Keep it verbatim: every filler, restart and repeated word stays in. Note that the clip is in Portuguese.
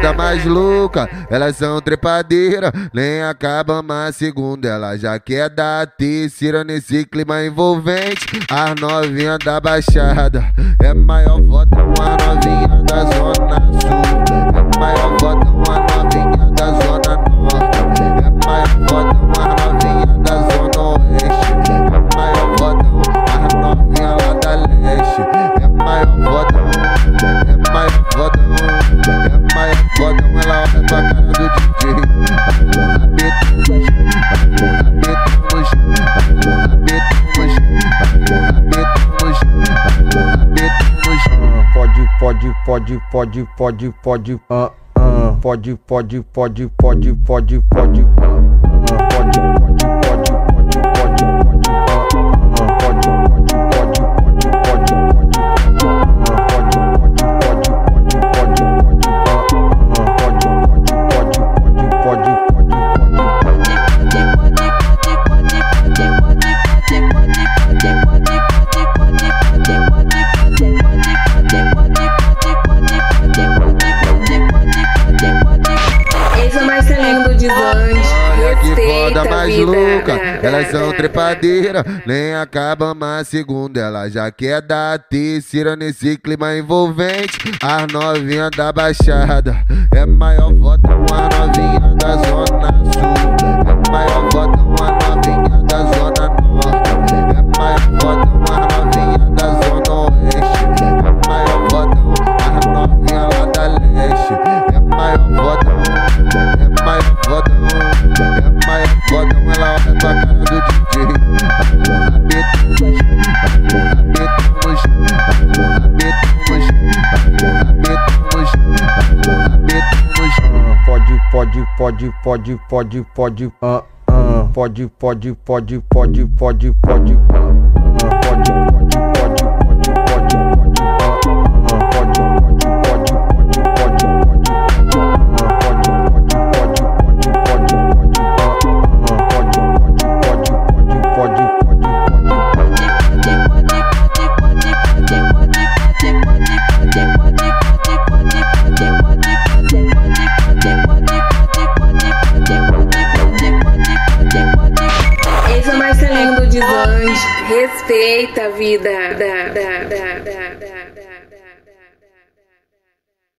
foda mais louca, elas são trepadeiras, nem acaba uma segunda, ela já quer dar a terceira nesse clima envolvente. As novinhas da Baixada é maior foda, uma novinha da Zona Sul, é maior foda, uma novinha da Zona Norte, é maior foda, uma novinha da Zona Oeste, é maior foda, as novinhas lá da Leste, é maior foda, é maior foda, é maior foda, ela olha pra cara do D J, rabetamos, rabetamos, rabetamos, rabetamos, rabetamos. Pode, pode, pode, pode, pode, pode, ah, ah, pode, pode, pode, pode, pode, pode, ah, ah, pode, pode, pode, pode, pode, pode, ah, ah, pode, pode, pode, pode, pode, pode, ah, pode, pode, pode, pode, pode, pode, ah, ah, pode, pode, pode, pode, pode, Foda mais louca, elas são trepadeiras, nem acaba uma segunda, ela já quer dar a terceira nesse clima envolvente. As novinhas da Baixada é maior foda, uma novinha da Zona Sul, é maior foda, uma novinha da Zona Norte, é maior foda, uma novinha da Zona Oeste, é maior foda, as novinhas lá da Leste, é maior foda, é maior foda, é maior foda, ela olha pra cara do D J, rabetamos, rabetamos, rabetamos, rabetamos, rabetamos. Pode, pode, pode, pode, pode, pode, ah, ah, pode, pode, pode, pode, pode, pode, ah, ah, pode, pode, pode, pode, pode, pode, ah, ah, pode, pode, pode, pode, pode, pode, ah, pode, pode, pode, pode, pode, pode, ah, ah, pode, pode, pode, pode, pode, pode, Esse é o Marcelinho do Desande. Respeita a vida. Da, da, da, da, da.